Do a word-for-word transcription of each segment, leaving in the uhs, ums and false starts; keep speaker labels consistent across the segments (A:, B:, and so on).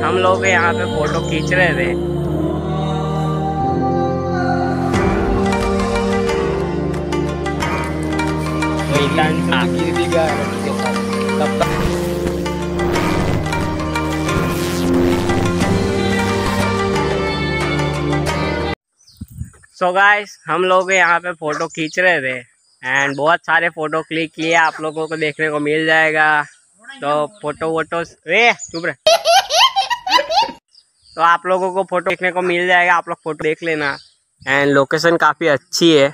A: हम लोग यहाँ पे फोटो खींच रहे थे। सो गाइस, हम लोग यहाँ पे फोटो खींच रहे थे एंड बहुत सारे फोटो क्लिक किए, आप लोगों को देखने को मिल जाएगा। तो फोटो वोटो रे चुप रहे तो आप लोगों को फोटो देखने को मिल जाएगा, आप लोग फोटो देख लेना। एंड लोकेशन काफ़ी अच्छी है।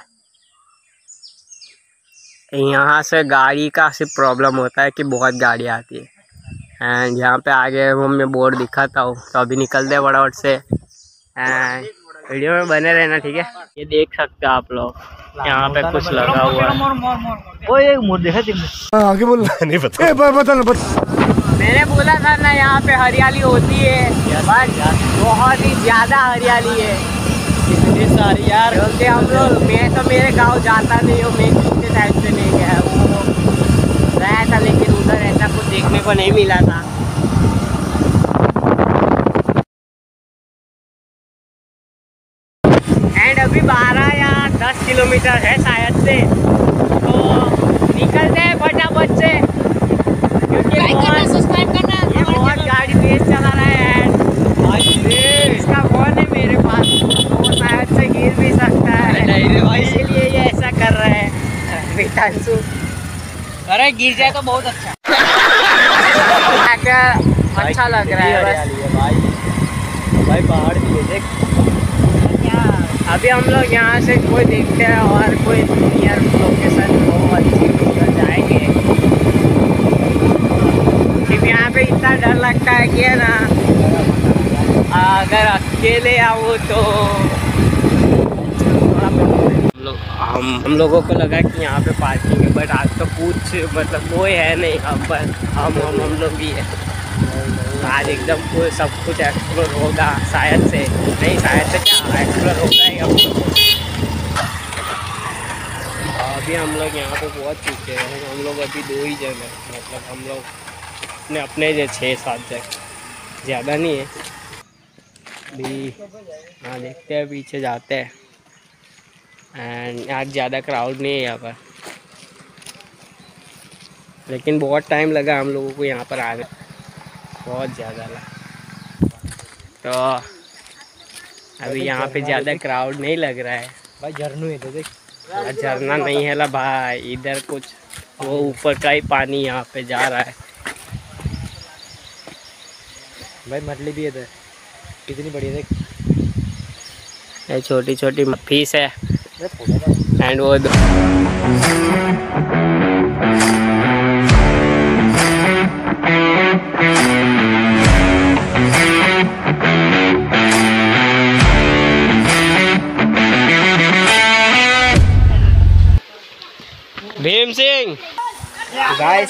A: यहाँ से गाड़ी का सिर्फ प्रॉब्लम होता है कि बहुत गाड़ी आती है। एंड यहाँ पे आगे वो मैं बोर्ड दिखाता हूँ, तो अभी निकलते हैं फटाफट से। एंड वीडियो में बने रहना, ठीक है। ये देख सकते हो आप लोग, यहाँ पे कुछ लगा हुआ है। वो एक मोड़ देखा तुमने? आगे बोल नहीं पता। बता ना बता। मैंने बोला था ना यहाँ पे हरियाली होती है, बस बहुत ही ज्यादा हरियाली है। इतनी सारी यार, क्योंकि हम लोग, मैं तो मेरे गांव जाता नहीं हूँ, मैं कितने टाइम से नहीं गया। वो गया था लेकिन उधर ऐसा कुछ देखने को नहीं मिला था। एंड अभी बारह या दस किलोमीटर है शायद से, तो निकलते हैं फटाफट से, क्योंकि ये बहुत गाड़ी तेज चला रहा है। इसका फोन है मेरे पास, वो शायद से गिर भी सकता है, इसीलिए ये ऐसा कर रहा है वितांशु। अरे गिर जाए तो बहुत अच्छा क्या अच्छा लग रहा है बस। भाई भाई पहाड़ भी है देख। अभी हम लोग यहाँ से कोई देखते हैं और कोई नियर लोकेशन बहुत अच्छी उधर जाएंगे। सिर्फ यहाँ पे इतना डर लगता है कि है ना, अगर अकेले आओ तो हम लोग हम हम लोगों को लगा कि यहाँ पे पार्किंग है, बट आज तो कुछ मतलब कोई है नहीं, अब बस हम हम हम लोग भी है। आज एकदम पूरे सब कुछ एक्सप्लोर होगा शायद से, नहीं शायद से क्या एक्सप्लोर होगा ही अब। अभी हम लोग यहाँ पे बहुत चुके हैं, हम लोग अभी दो ही जगह, मतलब हम लोग अपने अपने जो छः सात जगह, ज़्यादा नहीं है भी। हाँ देखते हैं, पीछे जाते हैं। एंड आज ज़्यादा क्राउड नहीं है यहाँ पर, लेकिन बहुत टाइम लगा हम लोगों को यहाँ पर आने, बहुत ज़्यादा लगा। तो अभी यहाँ पे ज़्यादा क्राउड नहीं लग रहा है भाई। झरनू है तो देख, झरना नहीं है ला भाई, इधर कुछ वो ऊपर का ही पानी यहाँ पे जा रहा है भाई। मछली भी है इधर, कितनी बड़ी है देख, ये छोटी छोटी फिश है। एंड वो भीम सिंह गाइस,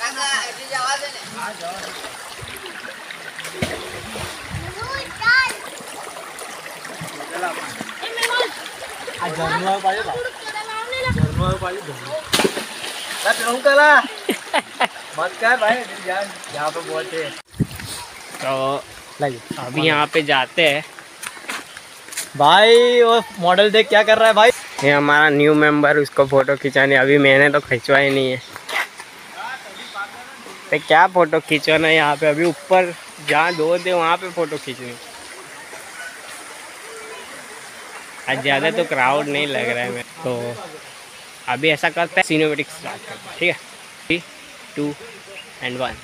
A: तो अभी यहाँ पे जाते हैं भाई। वो मॉडल देख क्या कर रहा है भाई, ये हमारा न्यू मेंबर, उसको फोटो खिंचाने। अभी मैंने तो खिंचवाई नहीं है, तो क्या फोटो खिंचवाना है यहाँ पे। अभी ऊपर जहाँ दो दे वहाँ पे फोटो खींचनी। आज ज़्यादा तो क्राउड नहीं लग रहा है मैं, तो अभी ऐसा करते हैं, सिनेमैटिक स्टार्ट करते हैं, ठीक है। Three two and one.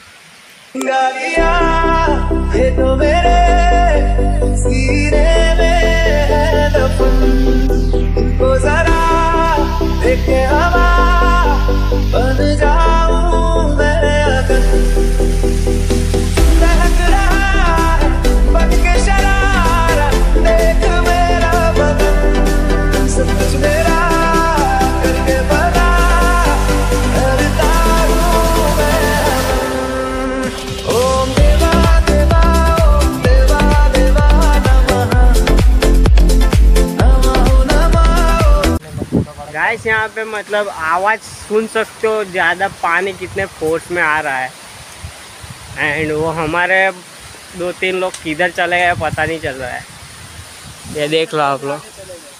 A: तो मेरे सीने में है दफन, तो जरा देखे हवा बन जाऊं मैं अगर। महक रहा है बन के शरारा, देख मेरा बदन, सब कुछ मेरा करके बना करता हूँ मैं। ओम देवा देवा ओम देवा देवा नमः नमः नमः। गाइस यहाँ पे मतलब आवाज़ सुन सकते हो, ज़्यादा पानी कितने फोर्स में आ रहा है। एंड वो हमारे दो तीन लोग किधर चले गए पता नहीं चल रहा है। ये देख लो आप लोग।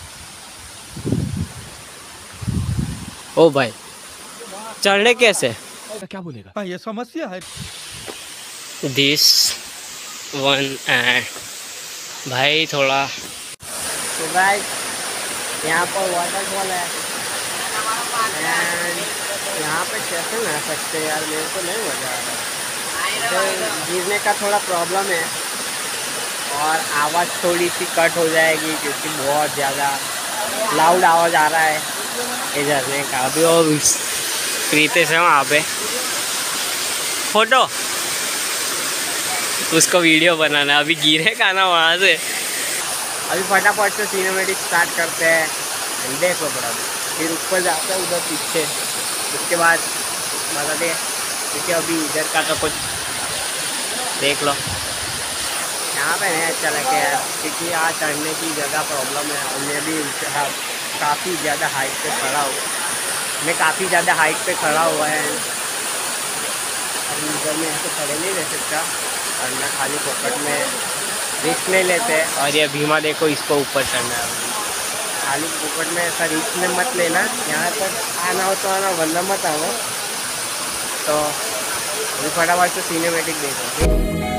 A: ओ भाई चढ़ने कैसे?
B: क्या बोलेगा? ये समस्या है।
A: दिस वन एंड भाई थोड़ा तो गाइस यहाँ पर वाटरफॉल है एंड यहाँ पे कैसे नहा सकते हैं यार, मेरे को नहीं मजा आ रहा है। तो गिरने का थोड़ा प्रॉब्लम है और आवाज़ थोड़ी सी कट हो जाएगी क्योंकि बहुत ज़्यादा लाउड आवाज़ आ रहा है ये झरने का। अभी वो प्रीते से वहाँ पे फोटो उसको वीडियो बनाना, अभी गिरेगा ना वहाँ से। अभी फटाफट से सिनेमेटिक स्टार्ट करते हैं, देखो बड़ा फिर ऊपर जाते हैं उधर पीछे, उसके बाद बता दे क्योंकि अभी इधर का तो कुछ देख लो। यहाँ पे नहीं अच्छा लगे यार क्योंकि यहाँ चढ़ने की जगह प्रॉब्लम है और मैं भी काफ़ी ज़्यादा हाइट पे खड़ा हूँ, मैं काफ़ी ज़्यादा हाइट पे खड़ा हुआ है। अभी इधर में ऐसे खड़े नहीं रह सकता और मैं खाली पॉकेट में रिस्क नहीं लेते। और ये भीमा देखो इसको ऊपर चढ़ना है, खाली पॉकेट में ऐसा रिस्क में मत लेना। यहाँ पर आना हो तो आना वरना मत आओ। तो अभी फटाफट से सिनेमेटिक देखो।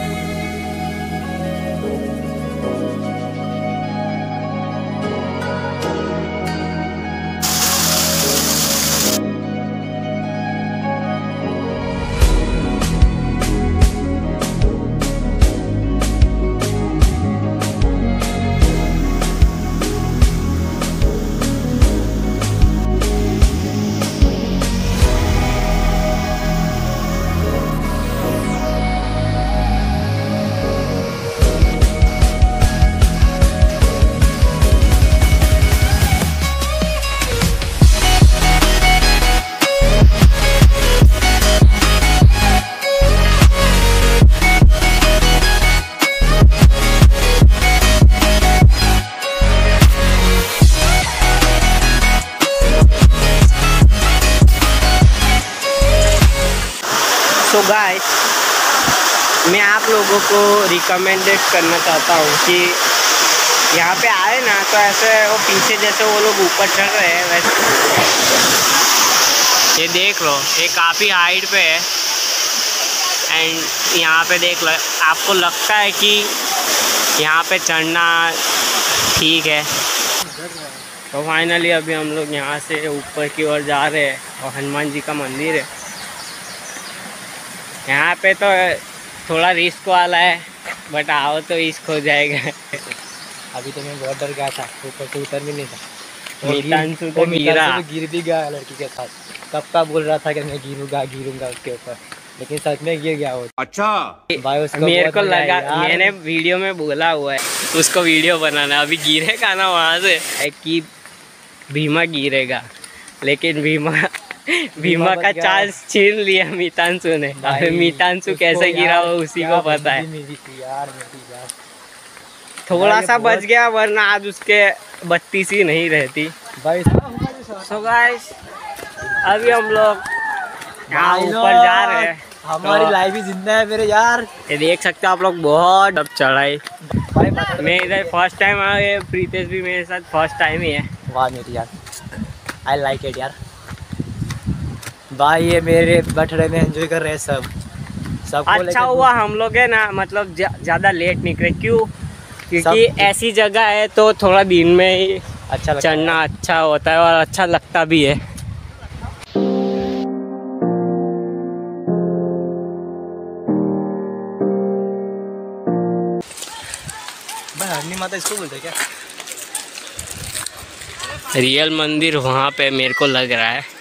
A: सो so गाइस मैं आप लोगों को रिकमेंडेड करना चाहता हूँ कि यहाँ पे आए ना तो ऐसे वो पीछे जैसे वो लोग ऊपर चढ़ रहे हैं वैसे ये देख लो, ये काफ़ी हाइट पे है एंड यहाँ पे देख लो आपको लगता है कि यहाँ पे चढ़ना ठीक है। तो फाइनली अभी हम लोग यहाँ से ऊपर की ओर जा रहे हैं और हनुमान जी का मंदिर है। यहाँ पे तो थोड़ा रिस्क वाला है बट आओ तो रिस्क हो जाएगा।
B: अभी तो मैं बहुत डर गया था, ऊपर से उतर भी नहीं था।
A: मीतांशु तो गिरा,
B: गिर भी गया लड़की के साथ। कब का बोल रहा था कि मैं गिरूंगा गिरूंगा उसके ऊपर, लेकिन सच में गिर गया वो।
C: अच्छा
B: भाई उसको
A: मेरे को लगा, मैंने वीडियो में बोला हुआ है उसको वीडियो बनाना। अभी गिरेगा ना वहाँ से कि भीमा गिरेगा, लेकिन भीमा भीमा का चांस छीन लिया मीतांशु ने। अबे मीतांशु कैसे गिरा वो उसी को पता है। थोड़ा सा बच गया वरना आज उसके बत्तीस ही नहीं रहती। सो गाइस अभी हम लोग यहाँ ऊपर जा रहे हैं।
B: हमारी लाइफ ही जिंदा है मेरे यार।
A: ये देख सकते हो आप लोग, बहुत अब चढ़ाई। मैं इधर फर्स्ट टाइम आया, प्रीतेश भी मेरे साथ फर्स्ट टाइम ही है।
B: वाह मेरी यार, आई लाइक इट यार। भाई ये मेरे बर्थडे में एंजॉय कर रहे हैं सब सब
A: अच्छा हुआ हम लोग है ना, मतलब ज़्यादा लेट निकले। क्यों? क्योंकि ऐसी जगह है तो थोड़ा दिन में ही अच्छा चढ़ना अच्छा होता है और अच्छा लगता भी है।
B: हरनी माता इसको बोलते क्या?
A: रियल मंदिर वहाँ पे मेरे को लग रहा है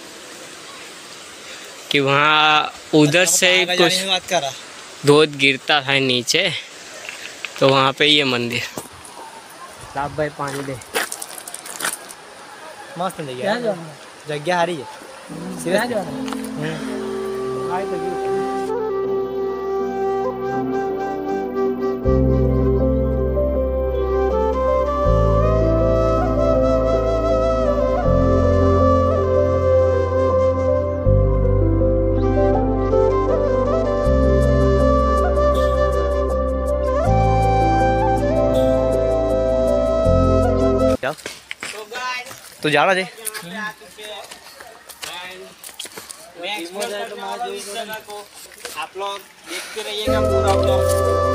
A: कि वहाँ उधर से कुछ दूध गिरता था नीचे, तो वहाँ पे ये मंदिर। साहब भाई पानी दे।
B: मस्त जगह जगह आ रही है। जाओ तो जा रहा जी।
A: आप लोग देखते रहिएगा पूरा ब्लॉग।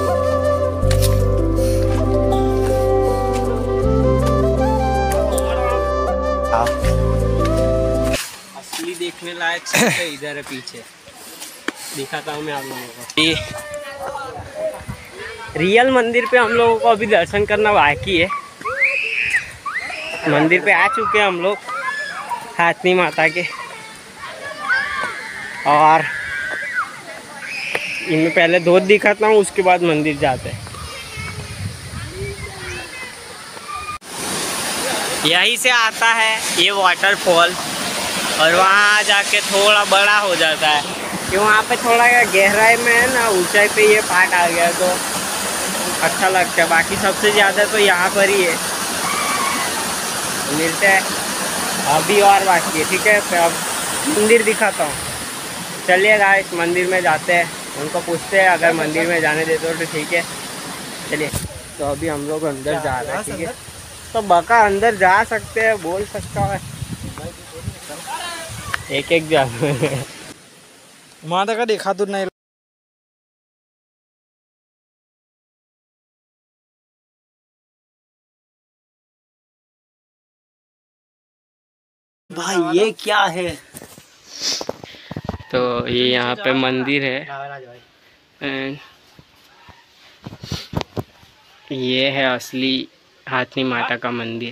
A: असली देखने लायक चीज़ इधर है पीछे, दिखाता हूँ मैं आप लोगों को। ये रियल मंदिर पे हम लोगों को अभी दर्शन करना बाकी है। मंदिर पे आ चुके हैं हम लोग हाथनी माता के, और इनमें पहले दूध दिखाता हूँ, उसके बाद मंदिर जाते हैं। यहीं से आता है ये वाटरफॉल, और वहाँ जाके थोड़ा बड़ा हो जाता है कि वहाँ पे थोड़ा गहराई में है ना, ऊंचाई पे ये पार्ट आ गया तो अच्छा लगता है। बाकी सबसे ज़्यादा तो यहाँ पर ही है। मिलते हैं अभी और बाकी है, ठीक है। तो अब मंदिर दिखाता हूँ, चलिए गाइस मंदिर में जाते हैं, उनको पूछते हैं अगर मंदिर में जाने देते हो तो ठीक है। चलिए तो अभी हम लोग अंदर जा रहे हैं, ठीक है। तो बका अंदर जा सकते हैं, बोल सकता है एक एक जा
B: माता का देखा तो नहीं भाई, ये क्या है?
A: तो ये यहाँ पे मंदिर है, एंड ये है असली हाथनी माता का मंदिर।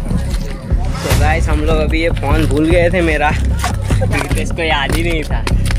A: हम लोग अभी ये फ़ोन भूल गए थे मेरा, इसको याद ही नहीं था।